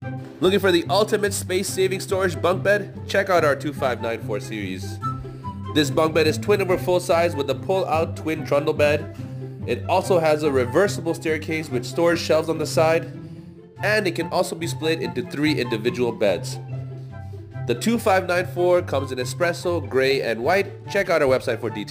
Looking for the ultimate space-saving storage bunk bed? Check out our 2594 series. This bunk bed is twin over full size with a pull-out twin trundle bed. It also has a reversible staircase with storage shelves on the side, and it can also be split into 3 individual beds. The 2594 comes in espresso, gray, and white. Check out our website for details.